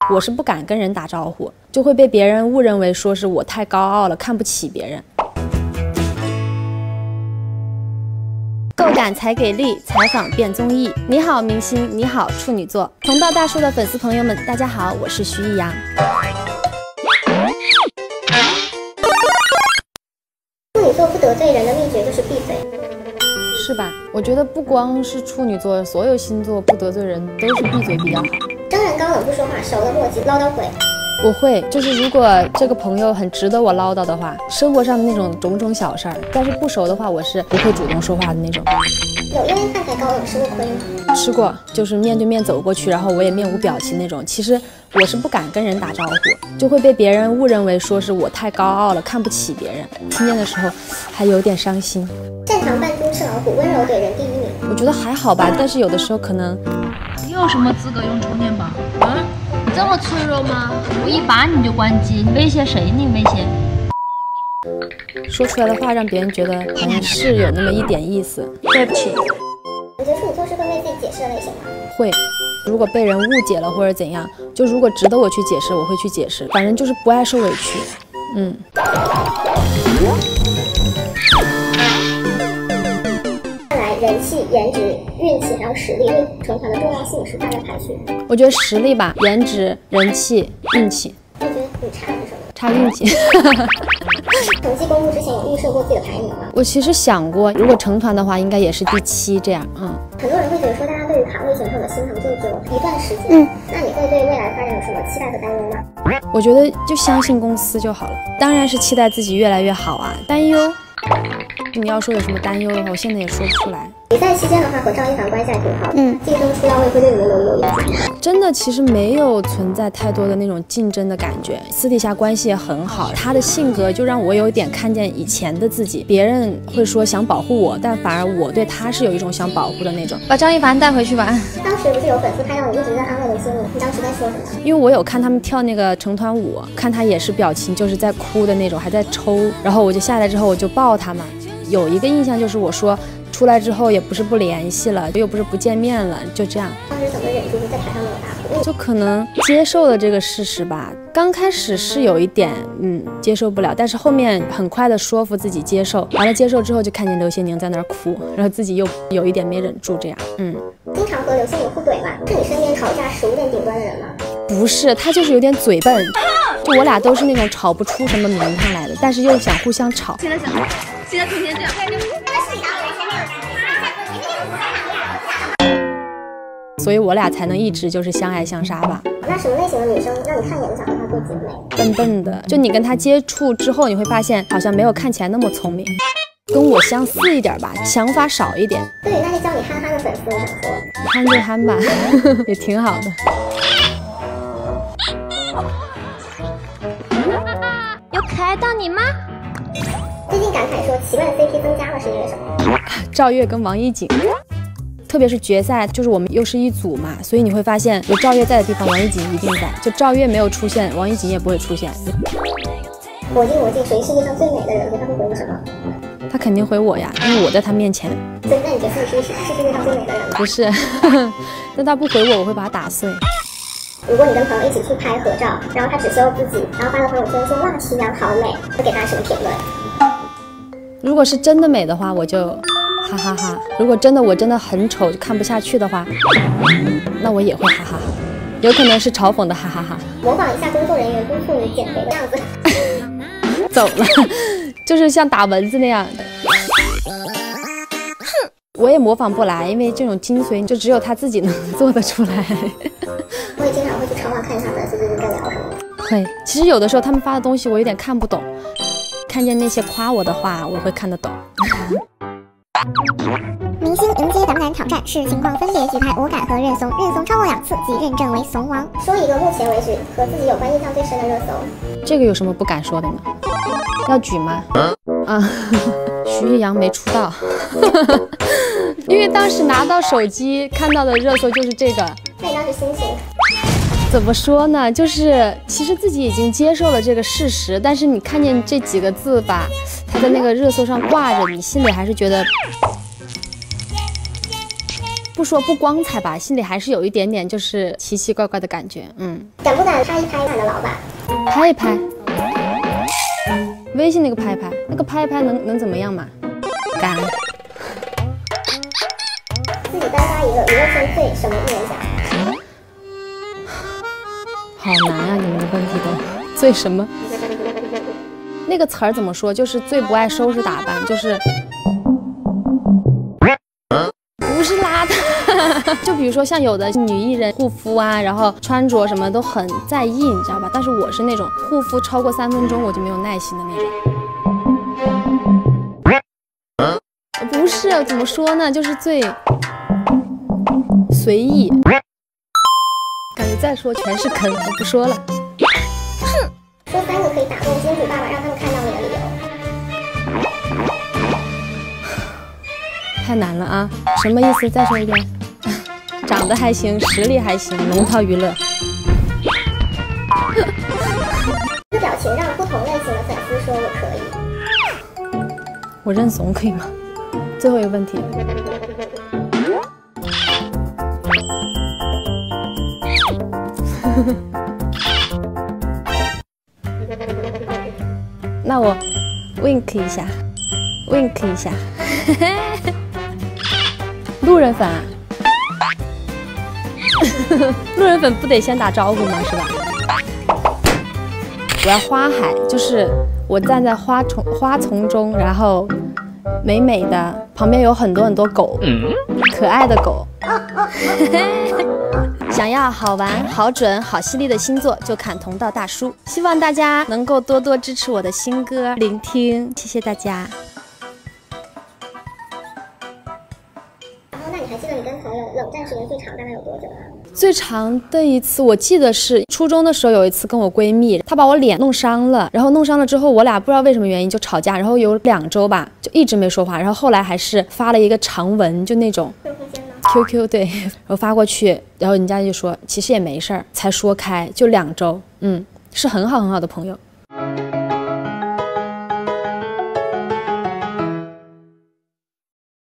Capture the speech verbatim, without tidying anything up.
我是不敢跟人打招呼，就会被别人误认为说是我太高傲了，看不起别人。够感才给力，采访变综艺。你好，明星，你好，处女座。同道大叔的粉丝朋友们，大家好，我是徐艺洋。 处女座不得罪人的秘诀就是闭嘴， 是吧？我觉得不光是处女座，所有星座不得罪人都是闭嘴比较好。 生人高冷不说话，熟了磨叽唠叨鬼。 我会，就是如果这个朋友很值得我唠叨的话，生活上的那种种种小事儿，但是不熟的话，我是不会主动说话的那种。 有因为看起来高冷吃过亏吗？ 吃过，就是面对面走过去，然后我也面无表情那种。其实我是不敢跟人打招呼，就会被别人误认为说是我太高傲了，看不起别人。听见的时候还有点伤心。 擅长扮猪吃老虎，温柔怼人第一名。 我觉得还好吧，但是有的时候可能。 你有什么资格用充电宝？嗯，你这么脆弱吗？我一把你就关机，你威胁谁？你威胁？ 说出来的话让别人觉得好像是有那么一点意思。对不起。 你觉得处女座是会为自己解释的类型吗？ 会。如果被人误解了或者怎样，就如果值得我去解释，我会去解释。反正就是不爱受委屈。嗯。 人气、颜值、运气还有实力对成团的重要性是大概排序。 我觉得实力吧，颜值、人气、运气。 我觉得你差的是什么？ 差运气。 成绩公布之前有预设过自己的排名吗？ 我其实想过，如果成团的话，应该也是第七这样。嗯。很多人会觉得说，大家对于卡位选手的欣赏就只有一段时间。嗯。那你会对未来发展有什么期待和担忧吗？ 我觉得就相信公司就好了。当然是期待自己越来越好啊。担忧。你要说有什么担忧的话，我现在也说不出来。 比赛期间的话，和赵一凡关系还挺好的。嗯，竞争出道位会对你们有有影响？ 真的，其实没有存在太多的那种竞争的感觉，私底下关系也很好。他的性格就让我有一点看见以前的自己。别人会说想保护我，但反而我对他是有一种想保护的那种。把张一凡带回去吧。 当时不是有粉丝拍到你一直在安慰林心如，你当时在说什么？ 因为我有看他们跳那个成团舞，看他也是表情就是在哭的那种，还在抽。然后我就下来之后我就抱他嘛。有一个印象就是我说出来之后也不是不联系了，又不是不见面了，就这样。 当时怎么忍住在台上那么大哭？ 就可能接受了这个事实吧。刚开始是有一点嗯接受不了，但是后面很快的说服自己接受。完了接受之后就看见刘些宁在那儿哭，然后自己又有一点没忍住这样。嗯。 经常和刘些宁互怼嘛，是你身边吵架食物链顶端的人吗？ 不是，他就是有点嘴笨。就我俩都是那种吵不出什么名堂来的，但是又想互相吵。 现在想，现在天天这样。 所以我俩才能一直就是相爱相杀吧。 那什么类型的女生让你看一眼就想和她做姐妹？ 笨笨的，就你跟她接触之后，你会发现好像没有看起来那么聪明，跟我相似一点吧，想法少一点。 对，那些叫你憨憨的粉丝，我想说， 憨就憨吧，也挺好的。 有可爱到你吗？ 最近感慨说奇怪的 C P 增加了，是因为什么？ 赵月跟王一瑾。特别是决赛，就是我们又是一组嘛，所以你会发现有赵月在的地方，王一瑾一定在；就赵月没有出现，王一瑾也不会出现。 我敬我敬，谁世界上最美的人？他会回你什么？ 他肯定回我呀，因为我在他面前。 所以那你觉得自己是是世界上最美的人吗？ 不是，但他不回我，我会把他打碎。 如果你跟朋友一起去拍合照，然后他只修自己，然后发到朋友圈说哇齐阳好美，会给他什么评论？ 如果是真的美的话，我就。哈哈哈！如果真的我真的很丑，就看不下去的话，那我也会哈哈哈，有可能是嘲讽的哈哈哈。 模仿一下工作人员督促你减肥的样子。 走了，就是像打蚊子那样。哼，我也模仿不来，因为这种精髓就只有他自己能做得出来。 我也经常会去超话看一下粉丝最近在聊什么。 会，其实有的时候他们发的东西我有点看不懂，看见那些夸我的话，我会看得懂。 明星迎接党男挑战，视情况分别举牌我敢和认怂，认怂超过两次即认证为怂王。说一个目前为止和自己有关印象最深的热搜。 这个有什么不敢说的呢？要举吗？啊，徐艺洋没出道，因为当时拿到手机看到的热搜就是这个。 那你当时心情？ 怎么说呢？就是其实自己已经接受了这个事实，但是你看见这几个字吧，它在那个热搜上挂着，你心里还是觉得不说不光彩吧，心里还是有一点点就是奇奇怪怪的感觉。嗯， 敢不敢拍一拍你的老板？ 拍一拍，微信那个拍一拍，那个拍一拍能能怎么样嘛？敢。 自己单发一个娱乐圈最什么艺人奖？ 好难啊，你们的问题都最什么？那个词儿怎么说？就是最不爱收拾打扮，就是不是邋遢。就比如说像有的女艺人护肤啊，然后穿着什么都很在意，你知道吧？但是我是那种护肤超过三分钟我就没有耐心的那种。不是，怎么说呢？就是最随意。感觉再说全是坑，我不说了。 哼，说三个可以打动金主爸爸，让他们看到你的理由。 太难了啊！什么意思？再说一遍。长得还行，实力还行，龙套娱乐。 这个表情让不同类型的粉丝说我可以。 我认怂可以吗？最后一个问题。那我 wink 一下 ，wink 一下。路人粉啊，路人粉不得先打招呼吗？是吧？我要花海，就是我站在花丛花丛中，然后美美的，旁边有很多很多狗，可爱的狗。想要好玩、好准、好犀利的星座，就看同道大叔。希望大家能够多多支持我的新歌，聆听，谢谢大家。 然后，那你还记得你跟朋友冷战时间最长大概有多久啊？ 最长的一次，我记得是初中的时候，有一次跟我闺蜜，她把我脸弄伤了，然后弄伤了之后，我俩不知道为什么原因就吵架，然后有两周吧，就一直没说话，然后后来还是发了一个长文，就那种。Q Q 对，然后发过去，然后人家就说其实也没事儿，才说开，就两周，嗯，是很好很好的朋友。